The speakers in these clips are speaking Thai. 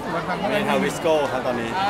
เป็นฮาวิสโก้ครับตอนนี้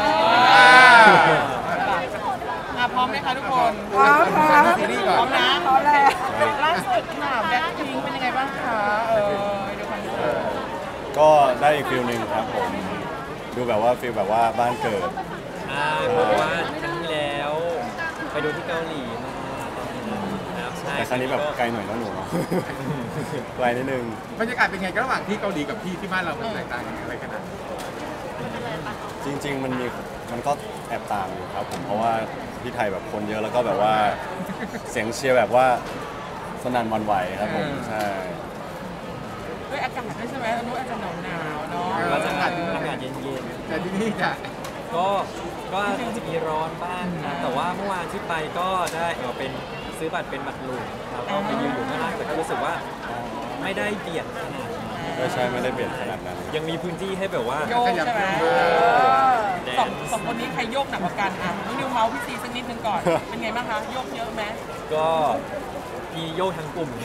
พร้อมไหมคะทุกคนพร้อมพร้อมพร้อมนะพร้อมแล้วล่าสุดค่ะแบ็คพิงเป็นยังไงบ้างคะดูคอนเสิร์ตก็ได้อีกฟิลหนึ่งครับผมดูแบบว่าฟิลแบบว่าบ้านเกิดเพราะว่าครั้งที่แล้วไปดูที่เกาหลีมาตอนนั้นนะครับใช่แต่ครั้งนี้แบบไกลหน่อยนะหนู ไกลนิดนึงบรรยากาศเป็นไงระหว่างที่เกาหลีกับที่บ้านเรามันแตกต่างกันอะไรขนาดจริงๆมันก็แอบต่างอยู่ครับผมเพราะว่าที่ไทยแบบคนเยอะแล้วก็แบบว่าเสียงเชียร์แบบว่าสนั่นหวั่นไหวครับผมใช่ด้วยอากาศด้วยใช่ไหมรู้อาจจะหนาวเนาะก็จะอากาศเย็นๆแต่ที่นี่จะก็อาจจะมีร้อนบ้างนะแต่ว่าเมื่อวานที่ไปก็ได้เป็นซื้อบัตรเป็นบัตรลุงแล้วก็ไปยืนอยู่ข้างล่างแต่ก็รู้สึกว่าไม่ได้เบียดขนาดใช่ไม่ได้เบียดขนาดนั้นยังมีพื้นที่ให้แบบว่าโยกใช่ไหมสองคนนี้ใครโยกหนักกว่ากันอ่ะนิวเมาส์พี่ซีสักนิดนึงก่อนเป็นไงบ้างคะโยกเยอะไหมก็มีโยกทั้งกลุ่ม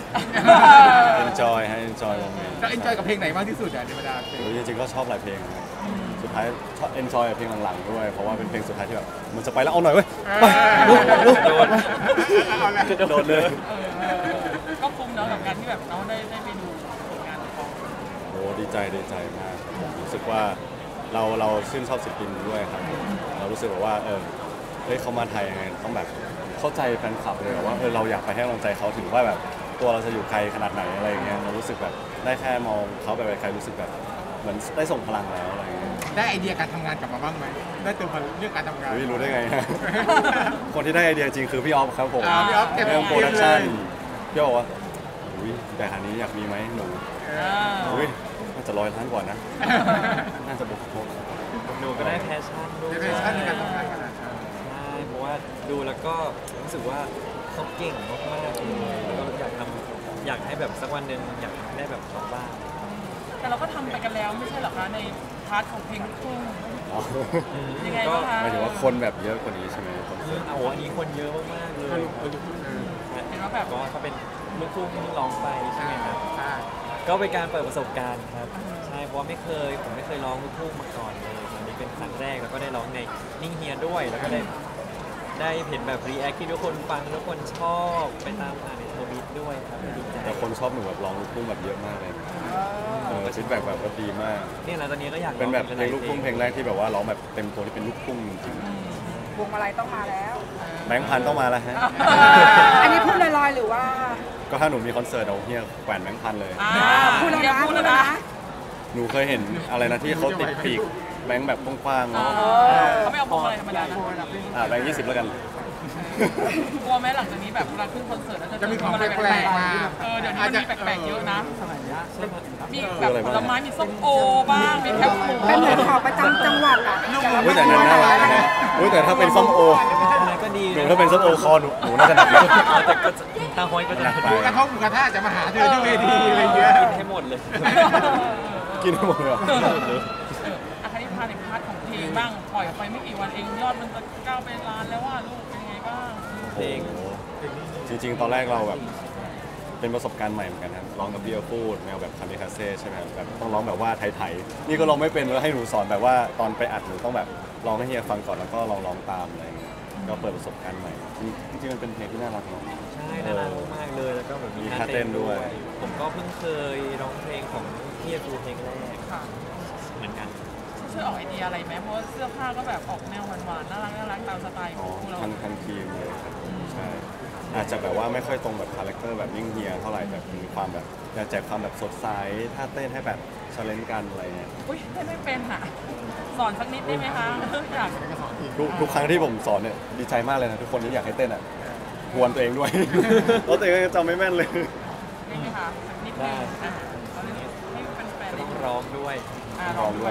enjoy ให้ enjoy วงนี้จะ enjoy กับเพลงไหนมากที่สุดในบรรดาเพลงจริงๆก็ชอบหลายเพลงสุดท้ายชอบ enjoy กับเพลงหลังๆด้วยเพราะว่าเป็นเพลงสุดท้ายที่แบบมันจะไปแล้วเอาหน่อยเว้ยลุกโดนเลยก็คุ้มเนาะกับการที่แบบเราได้ไปดูผลงานของโอ้ดีใจมากผมรู้สึกว่าเราชื่นชอบศิลปินด้วยครับเรารู้สึกว่าเฮ้ยเขามาไทยยังไงต้องแบบเข้าใจแฟนคลับเลยว่าเราอยากไปให้กำลังใจเขาถึงว่าแบบตัวเราจะอยู่ไกลขนาดไหนอะไรอย่างเงี้ยเรารู้สึกแบบได้แค่มองเขาไปไกลรู้สึกแบบเหมือนได้ส่งพลังแล้วอะไรอย่างเงี้ยได้ไอเดียการทำงานกลับมาบ้างไหมได้ตัวเรื่องการทำงานรู้ได้ไงคนที่ได้ไอเดียจริงคือพี่ออฟครับผมพี่ออฟเรื่องโปรดักชั่นพี่ออฟบอกว่าแต่อันนี้อยากมีไหมหนูน่าจะ100 ล้านกว่านะน่าจะบุกหนูก็ได้แพชชั่นด้วยแพชชั่นในการทำงานขนาดนั้นใช่เพราะว่าดูแล้วก็รู้สึกว่าเขาเก่งมากๆเลยแล้วก็อยากให้แบบสักวันหนึ่งอยากได้แบบเขาบ้างแต่เราก็ทำไปกันแล้วไม่ใช่หรอคะในพาร์ทของเพลงลูกทุ่งยังไงบ้างคะหมายถึงว่าคนแบบเยอะกว่านี้ใช่ไหมอันนี้คนเยอะมากๆเลยเห็นว่าแบบก็เขาเป็นลูกทุ่งที่ร้องไปใช่ไหมครับก็เป็นการเปิดประสบการณ์ครับใช่เพราะว่าผมไม่เคยร้องลูกทุ่งมาก่อนเลยอันนี้เป็นครั้งแรกแล้วก็ได้ร้องในนิ่งเฮียด้วยแล้วก็ได้เห็นแบบรีแอคที่ทุกคนฟังทุกคนชอบไปตามอ่านในทวิตด้วยครับดีใจแต่คนชอบหนูแบบร้องลูกทุ่งแบบเยอะมากเลยฟีดแบ็กแบบก็ดีมากเนี่ยนะตอนนี้ก็อยากเป็นแบบเพลงลูกทุ่งเพลงแรกที่แบบว่าร้องแบบเต็มตัวที่เป็นลูกทุ่งจริงวงอะไรต้องมาแล้วแบงค์พันต้องมาแล้วฮะอันนี้พูดลอยๆหรือว่าก็ถ้าหนูมีคอนเสิร์ตเอาเฮียแขวนแบงค์พันเลยพูดแล้วนะหนูเคยเห็นอะไรนะที่เขาติดปีกแบงค์แบบกว้างๆเนาะเขาไม่เอาพวงอะไรธรรมดานะแบงค์20แล้วกันกลัวไหมหลังจากนี้แบบเวลาขึ้นคอนเสิร์ตแล้วจะมีของแปลกๆมาเดี๋ยวนี้มันมีแปลกๆเยอะนะมีแบบผลไม้มีส้มโอบ้างมีแคปหมูเป็นเหมือนของประจำจังหวัดอ่ะแต่นั้นน่ารักนะแต่ถ้าเป็นส้มโอก็ดีหนูถ้าเป็นส้มโอคอหนูน่าจะหนักแต่ก็ถ้าห้อยก็จะหนักไปกระทบกระทะจะมาหาเธอที่เวทีอะไรเงี้ยกินให้หมดเลยกินให้หมดเลยอาคาริพาในพาร์ทของเพลงบ้างปล่อยออกไปไม่กี่วันเองยอดมันจะก้าวไปล้านแล้วว่าลูกเป็นไงบ้างเพลงจริงๆตอนแรกเราแบบเป็นประสบการณ์ใหม่เหมือนกันนะร้องกับพี่พูดแนวแบบคามิคาเซ่ใช่ไหมแบบต้องร้องแบบว่าไทยๆนี่ก็ร้องไม่เป็นแล้วให้หนูสอนแบบว่าตอนไปอัดหนูต้องแบบร้องให้เฮียฟังก่อนแล้วก็ร้องตามอะไรอย่างเงี้ยก็เปิดประสบการณ์ใหม่จริงๆมันเป็นเพลงที่น่ารักเนาะใช่น่ารักมากเลยแล้วก็แบบมีท่าเต้นด้วยผมก็เพิ่งเคยร้องเพลงของพี่ฟูเพลงแรกเหมือนกันช่วยออกไอเดียอะไรไหมเพราะเสื้อผ้าก็แบบออกแนวหวานๆน่ารักตามสไตล์ของเราทันทีมเลยครับใช่อาจจะแบบว่าไม่ค่อยตรงแบบคาแรคเตอร์แบบนิ่งเฮียเท่าไหร่แต่มีความแบบอยากแจกความแบบสดใสท่าเต้นให้แบบชาเลนจ์กันอะไรเงี้ยอุ้ยเต้นไม่เป็นอ่ะสอนสักนิดได้ไหมคะอยากทุกครั้งที่ผมสอนเนี่ยดีใจมากเลยนะทุกคนที่อยากให้เต้นอ่ะกวนตัวเองด้วยเพราะตัวเองจำไม่แม่นเลยนี่ไหมคะนิดนึงให้แฟนๆต้องร้องด้วยร้องด้วย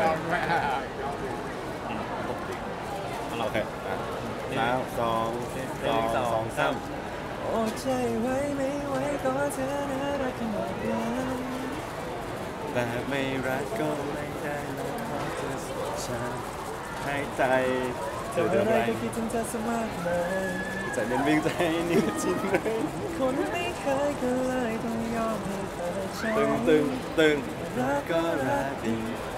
โอเค3 โอ้ใจไว้ไม่ไหวก็เธอน่ารักขนาดนั้นแต่ไม่รักก็ไม่ได้นะเพราะเธอสุดฉันให้ใจเธออะไรก็คิดถึงเธอสมากเลยใจเป็นวิ่งใจนี่จริงเลยคนไม่เคยก็เลยต้องยอมให้เธอใช้ตึงรักก็รักดี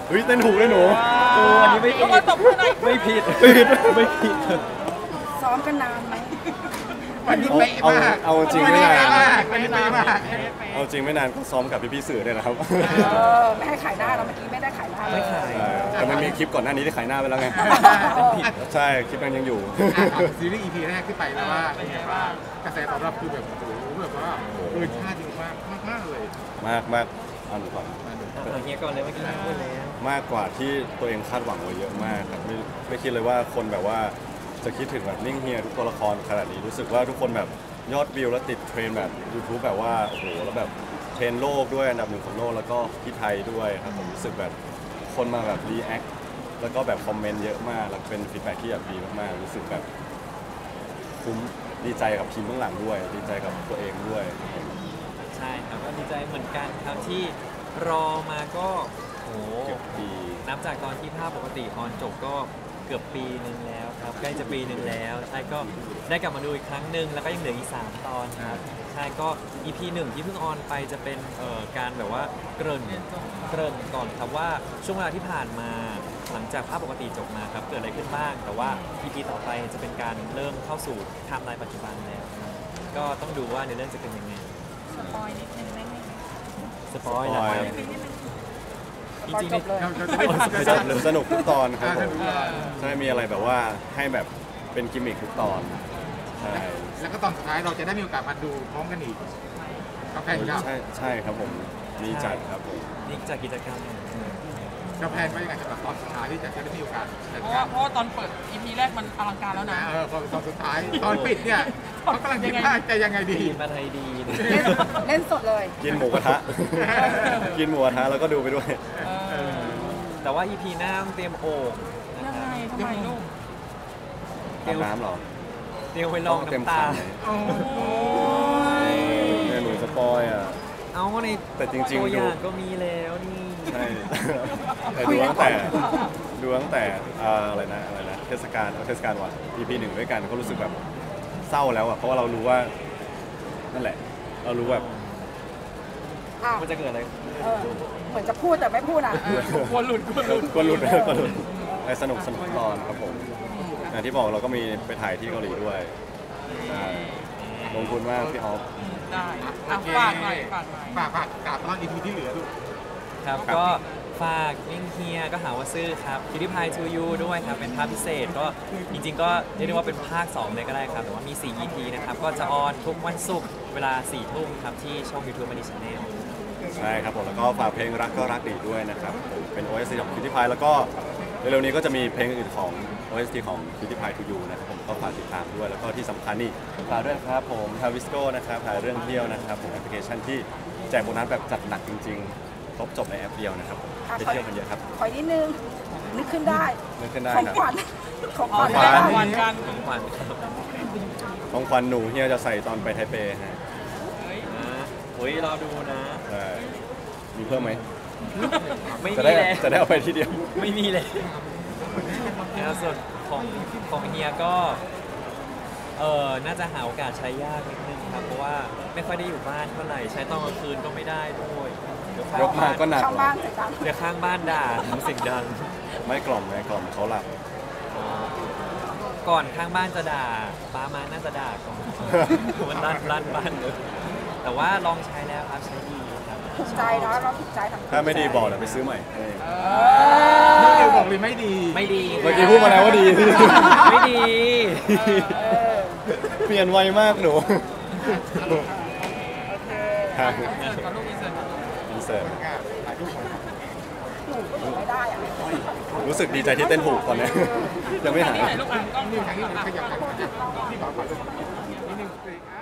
เฮ้ยเต้นถูกด้วยหนูอันนี้ไม่ผิก็ดมาตบมือหน่อยไม่ผิด ไม่ผิดซ้อมกันนานไหมวันนี้เป๊ะมากเอาจริงไม่นานวันนี้เป๊ะมากเอาจริงไม่นานก็ซ้อมกับพี่ๆสื่อเนี่ยแหละครับไม่ให้ขายหน้าเราเมื่อกี้ไม่ได้ขายหน้าไม่ขายใช่แต่มันมีคลิปก่อนหน้านี้ที่ขายหน้าไปแล้วไง ใช่ คลิปนั้นยังอยู่ซีรีส์ EP แรกที่ไปแล้วว่าเป็นไงบ้างกระแสตอบรับคือแบบโอ้โหแบบว่าเกินคาดจริงมากมากเลยมากเอาหนูก่อนเอาเฮียก่อนเลยเมื่อกี้พูดแล้วมากกว่าที่ตัวเองคาดหวังไว้เยอะมากครับไม่คิดเลยว่าคนแบบว่าจะคิดถึงแบบนิ่งเฮียทุกตัวละครขนาดนี้รู้สึกว่าทุกคนแบบยอดวิวแล้วติดเทรนด์แบบ YouTube แบบว่าโอ้โหแล้วแบบเทรนด์โลกด้วยอันดับหนึ่งของโลกแล้วก็ที่ไทยด้วยครับผมรู้สึกแบบคนมาแบบรีแอคแล้วก็แบบคอมเมนต์เยอะมากแล้วเป็นฟีดแบ็กที่แบบดีมากๆรู้สึกแบบคุ้มดีใจกับทีมเบื้องหลังด้วย ดีใจกับตัวเองด้วยใช่ครับก็ดีใจเหมือนกันครับที่รอมาก็โหเกือบปีนับจากตอนที่ภาพปกติออนจบก็เกือบปีหนึ่งแล้วครับใกล้จะปีหนึ่งแล้วใช่ก็ได้กลับมาดูอีกครั้งหนึ่งแล้วก็ยังเหลืออีก3ตอนครับใช่ก็ EP 1ที่เพิ่งออนไปจะเป็นการแบบว่าเกริ่นก่อนครับว่าช่วงเวลาที่ผ่านมาหลังจากภาพปกติจบมาครับเกิดอะไรขึ้นบ้าง แต่ว่า EP ต่อไปจะเป็นการเริ่มเข้าสู่ไทม์ไลน์ปัจจุบันแล้วครับก็ต้องดูว่าในเรื่องจะเป็นยังไงสปอยนิดนึงได้ไหมสปอยล์นะครับจริงๆจบเลยสนุกทุกตอนครับผมอ่าใช่มีอะไรแบบว่าให้แบบเป็นกิมมิคทุกตอนใช่แล้วก็ตอนสุดท้ายเราจะได้มีโอกาสมาดูพร้อมกันอีกกับแฟนคลับใช่ครับผมมีจัดครับผมนี่จากกิจกรรมกับแฟนว่ายังไงสำหรับตอนสุดท้ายที่จะได้มีโอกาสจัดเพราะกาว่าร เพราะว่าตอนเปิด EP แรกมันอลังการแล้วนะพอตอนสุดท้ายตอนปิดเนี่ยเขากำลังคิดว่าจะยังไงดีดีมาไทยดีเล่นสดเลยกินหมูกระทะ กินหมูกระทะแล้วก็ดูไปด้วยแต่ว่า EP หน้าต้องเตรียมโอ่งนะยังคไงรับทำไมลูกอาบน้ำเหรอเตรียมไว้ลองเต็มน้ำตาขันเนี่ยหนูสปอยอ่ะเอาในแต่จริงๆตัวอย่างดูก็มีแล้วนี่ใช่ แต่ดูตั้งแต่อะไรนะเทศกาลวัน EP 1ด้วยกันก็รู้สึกแบบเศร้าแล้วอ่ะเพราะว่าเรารู้ว่านั่นแหละ เรารู้แบบอ่ะมันจะเกิดอะไรเหมือนจะพูดแต่ไม่พูดอ่ะกลัวหลุดก็หลุดแต่สนุกตอนครับผมอย่างที่บอกเราก็มีไปถ่ายที่เกาหลีด้วยใช่ลงทุนมากพี่ออฟได้อ่ะฝากหน่อยฝากหน่อยฝากกราบตอน EP ที่เหลือดูครับครับก็ฝากนิ่งเฮียก็หาว่าซื่อครับคิดที่พายทูยูด้วยครับ เป็นภาพพิเศษก็จริงๆ ก็เรียกได้ว่าเป็นภาค 2 เลยก็ได้ครับ แต่ว่ามี 4 EP นะครับ ก็จะออนทุกวันศุกร์เวลา 4 ทุ่มครับ ที่ช่อง YouTube Money Channel ใช่ครับผมแล้วก็ฝากเพลงรักก็รักดีด้วยนะครับผมเป็น OST ของคิวตี้พายแล้วก็เร็วๆนี้ก็จะมีเพลงอื่นของ OST ของคิวตี้พายทูยูนะครับผมก็ฝากติดตามด้วยแล้วก็ที่สำคัญนี่ฝากด้วยนะครับผมทาวิสโก้นะครับหาเรื่องเที่ยวนะครับผมแอปพลิเคชันที่แจกโบนัสแบบจัดหนักจริงๆครบจบในแอปเดียวนะครับผมไปเที่ยวกันเยอะครับขอนิดนึง นึกขึ้นได้นึกขึ้นได้ของครับขวัญของขวัญของขวัญวันกันของขวัญครับของขวัญหนูเฮียจะใส่ตอนไปไทเปฮะนะโอ้ยรอดูนะใช่มีเพิ่มไหมไม่จะมีได้แล้วจะได้เอาไปทีเดียวไม่มีเลยแล้วส่วนของเฮียก็น่าจะหาโอกาสใช้ยากนิดนึงครับ เพราะว่าไม่ค่อยได้อยู่บ้านเท่าไหร่ ใช้ตอนกลางคืนก็ไม่ได้ด้วยเดี๋ยวข้างยกมาก็หนักข้างบ้านเสร็จแล้วเดี๋ยวข้างบ้านด่าหนูเสียงดังไม่กล่อมเขาหลับก่อนข้างบ้านจะด่าป้ามาน่าจะด่าก่อน มันลั่นบ้านเลยแต่ว่าลองใช้แล้วครับใช้ดีครับถูกใจเนาะเราถูกใจทั้งคู่ถ้าไม่ดีบอกเดี๋ยวไปซื้อใหม่เออน้องเอวบอกเลยไม่ดีไม่ดีเมื่อกี้พูดมาแล้วว่าดีไม่ดีเปลี่ยนไวมากหนูโอเคครับเสิร์ฟกับลูกอินเสิร์ตกับลูกอินเสิร์ตถ่ายรูปก่อนหนูก็อยู่ไม่ได้อ่ะรู้สึกดีใจที่เต้นถูกตอนเนี้ยยังไม่หายนี่ไหนลูกอ่ะกล้องนี่ดูทางนี้อ่ะขยับไปนี่ขอรูปนิดนึง